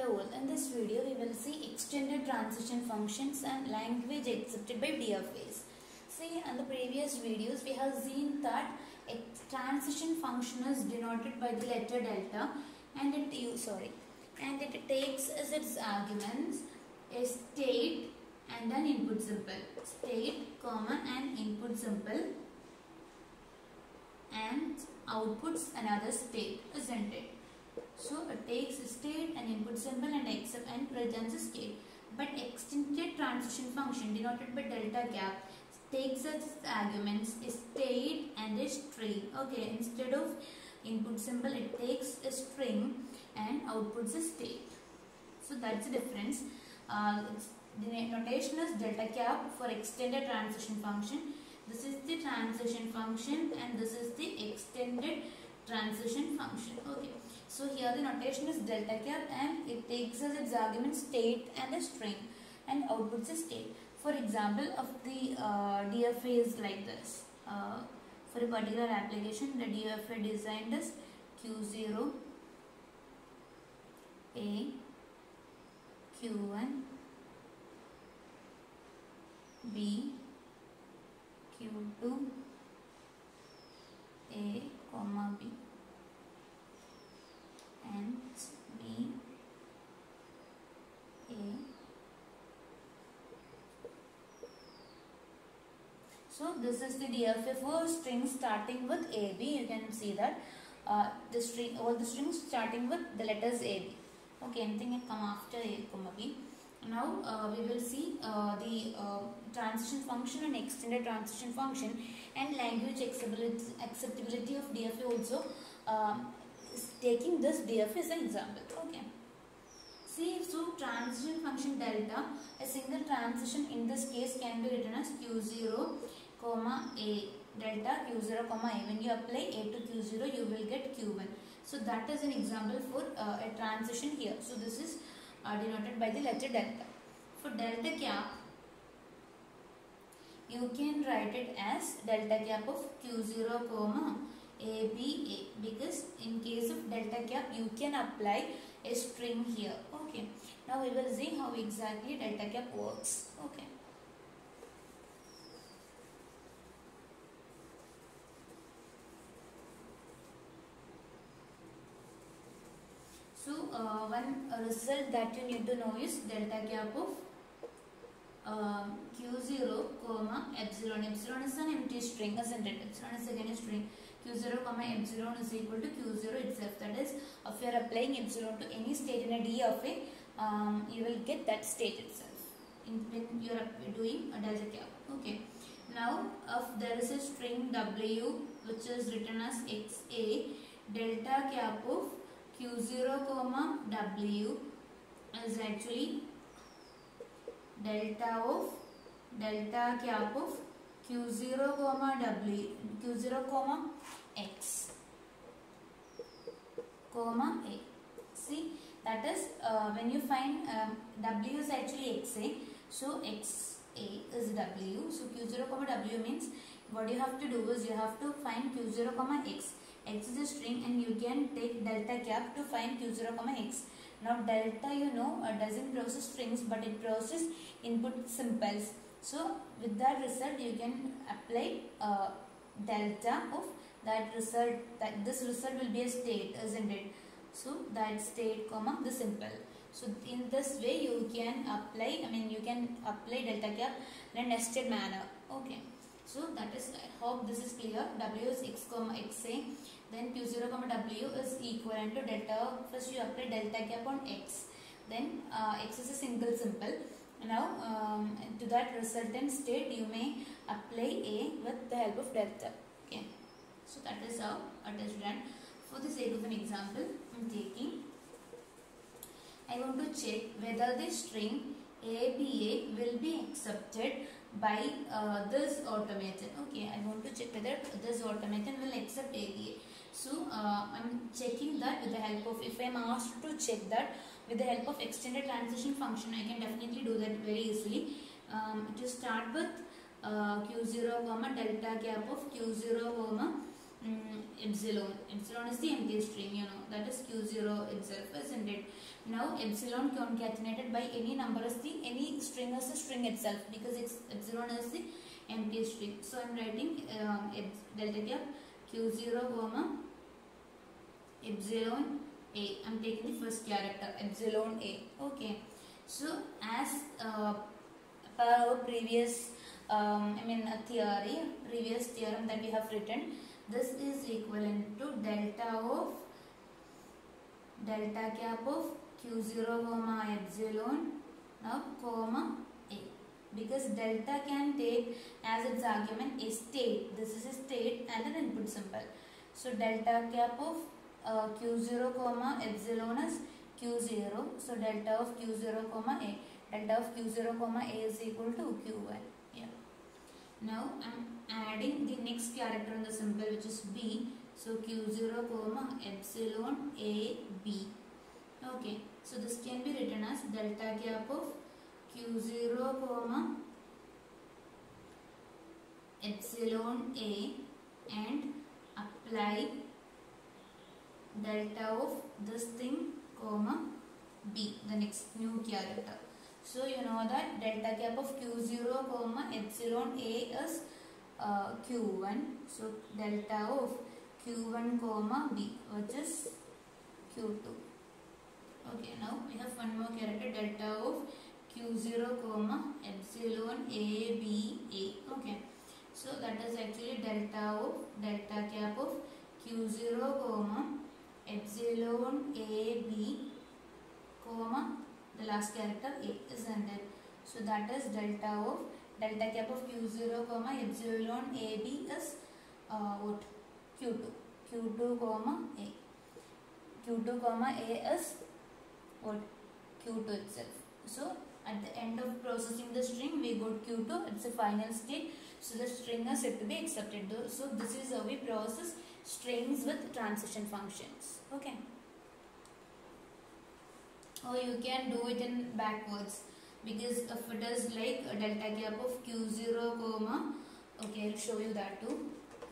Hello all, in this video we will see extended transition functions and language accepted by DFAs. See, in the previous videos we have seen that a transition function is denoted by the letter delta and it takes as its arguments a state and an input symbol. State, comma, and input symbol and outputs another state, isn't it? So it takes a state, an input symbol and returns a state. But extended transition function denoted by delta gap takes as arguments a state and a string. Okay, instead of input symbol it takes a string and outputs a state. So that's the difference. The notation is delta gap for extended transition function. This is the transition function and this is the extended transition function. Okay. So here the notation is delta gap and it takes as its argument state and a string and outputs a state. For example of the DFA is like this. For a particular application, the DFA designed as Q0, A, Q1, B, Q2, A, comma B, and B, A. So this is the DFA for strings starting with AB. You can see that all the strings starting with the letters AB. Okay, anything can come after A, comma B. Now we will see the transition function and extended transition function and language acceptability of DFA also. Taking this DFA as an example. Okay. See, so transition function delta, a single transition in this case can be written as Q0, comma A. Delta Q0, comma A. When you apply A to Q0, you will get Q1. So that is an example for a transition here. So this is denoted by the letter delta. For delta gap, you can write it as delta gap of Q0, comma ABA, because in case of delta gap you can apply a string here. Okay, now we will see how exactly delta gap works. Okay, so one result that you need to know is delta gap of Q0, comma epsilon. Epsilon is an empty string, isn't it? Epsilon is again a string. Q0, comma epsilon is equal to Q0 itself. That is, if you are applying epsilon to any state in a DFA, you will get that state itself when you are doing a delta gap. Okay. Now, if there is a string W which is written as XA, delta gap of Q0, comma W is actually delta gap of Q0, comma W, Q0, comma X, comma A. See, that is when you find W is actually XA, so XA is W. So Q0, comma W means what you have to do is you have to find Q0, comma X. X is a string and you can take delta gap to find Q0, comma X. Now delta, you know, doesn't process strings but it processes input symbols. So with that result you can apply delta of that result. That this result will be a state, isn't it? So that state, comma the symbol. So in this way you can apply, you can apply delta gap in a nested manner. Okay. So that is, I hope this is clear. W is X, comma XA. Then Q0, comma W is equivalent to delta. First you apply delta gap on X. Then X is a single symbol. Now to that resultant state you may apply A with the help of delta. Okay. So that is how it is done. For the sake of an example, I want to check whether the string ABA will be accepted by this automaton. Okay, I want to check whether this automaton will accept ABA. So I am checking that with the help of, if I am asked to check that with the help of extended transition function, I can definitely do that very easily. To start with Q0, comma delta gap of Q0, comma epsilon. Epsilon is the empty string, you know, that is Q0 itself, isn't it? Now epsilon concatenated by any number is the any string as a string itself, because epsilon is the empty string. So I am writing delta cap Q0 comma epsilon A. I am taking the first character epsilon A. Okay. So as per our previous previous theorem that we have written, this is equivalent to delta cap of Q0 comma epsilon now comma A, because delta can take as its argument a state. This is a state and an input symbol. So delta cap of Q0 comma epsilon is Q0. So delta of Q0 comma A. Delta of Q0 comma A is equal to Q1. Yeah. Now I am adding the next character in the symbol, which is B. So Q0 comma epsilon A B. Okay. So this can be written as delta cap of Q0 comma epsilon A and apply delta of this thing comma B, the next new character. So you know that delta cap of Q0 comma epsilon A is Q1. So delta of Q1 comma B, which is Q2. Okay, now we have one more character, delta of Q0 comma epsilon A B A. Okay, so that is actually delta cap of Q0 comma epsilon A B comma the last character A, isn't it? So that is delta cap of Q0 comma epsilon A B is what? Q2 comma A. Q2 comma A is what? Q2 itself. So at the end of processing the string, we got Q2. It's a final state. So the string is said to be accepted. So this is how we process strings with transition functions. Okay. Or you can do it in backwards, because if it is like a delta cap of Q0 comma, okay, I'll show you that too.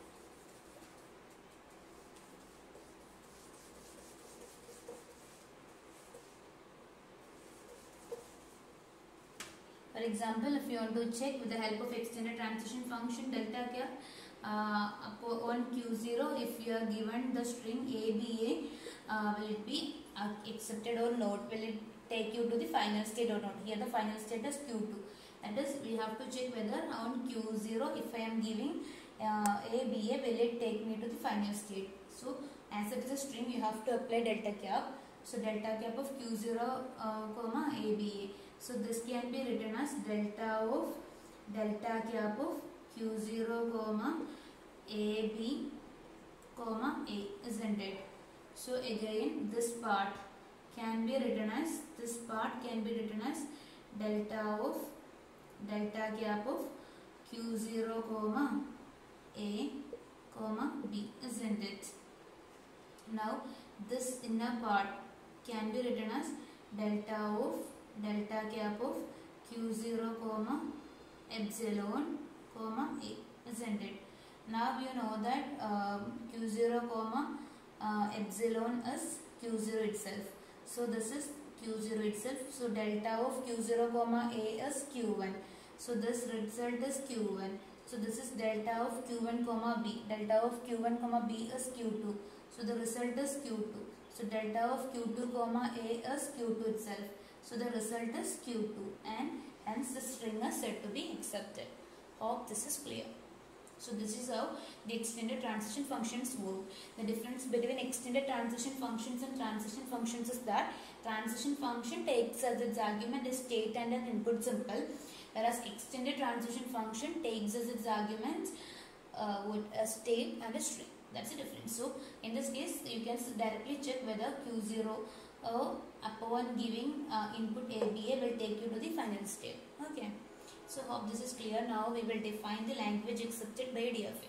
For example, if you want to check with the help of extended transition function delta cap on Q0, if you are given the string ABA, will it be accepted or not? Will it take you to the final state or not? Here the final state is Q2. That is, we have to check whether on Q0, if I am giving ABA, will it take me to the final state? So as it is a string, you have to apply delta cap. So delta cap of Q0 comma ABA. So this can be written as delta cap of Q0 comma AB comma A, isn't it? So again this part can be written as delta cap of Q0 comma A comma B, isn't it? Now this inner part can be written as delta cap of Q0 comma epsilon comma A, isn't it? Now you know that Q0 comma epsilon is Q0 itself. So this is Q0 itself. So delta of Q0 comma A is Q1. So this result is Q1. So this is delta of Q1 comma B. Delta of Q1 comma B is Q2. So the result is Q2. So delta of Q2 comma A is Q2 itself. So the result is Q2, and hence the string is said to be accepted. Hope this is clear. So this is how the extended transition functions work. The difference between extended transition functions and transition functions is that transition function takes as its argument a state and an input symbol, whereas extended transition function takes as its arguments with a state and a string. That's the difference. So in this case, you can directly check whether Q0 upon giving input ABA will take you to the final state. Okay. So hope this is clear. Now we will define the language accepted by DFA.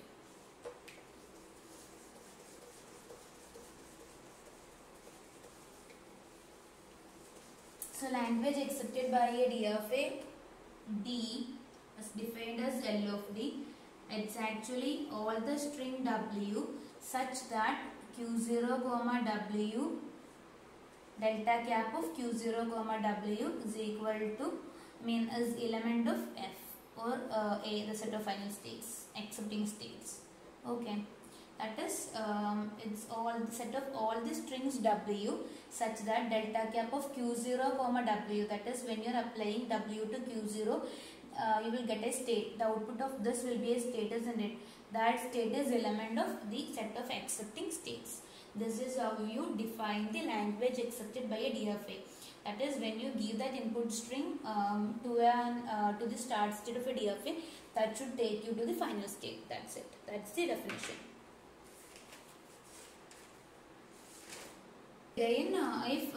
So language accepted by a DFA, D is defined as L of D. It's actually all the string W such that q0 comma w delta cap of q0 comma w is equal to is element of f or a, the set of final states, accepting states. Okay, that is it's all the set of all the strings w such that delta cap of q0 comma w, that is when you are applying w to q0, you will get a state. The output of this will be a state, isn't it? That state is element of the set of accepting states. This is how you define the language accepted by a DFA. That is when you give that input string to the start state of a DFA, that should take you to the final state. That's it. That's the definition. Again, if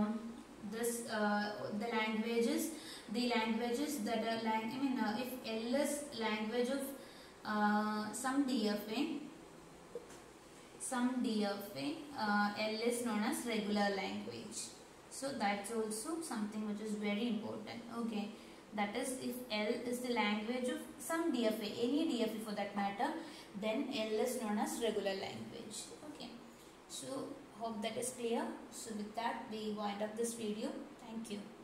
the languages that are if L is language of some DFA, L is known as regular language. So that's also something which is very important. Okay, that is if L is the language of some DFA, any DFA for that matter, then L is known as regular language. Okay, so hope that is clear. So with that we wind up this video. Thank you.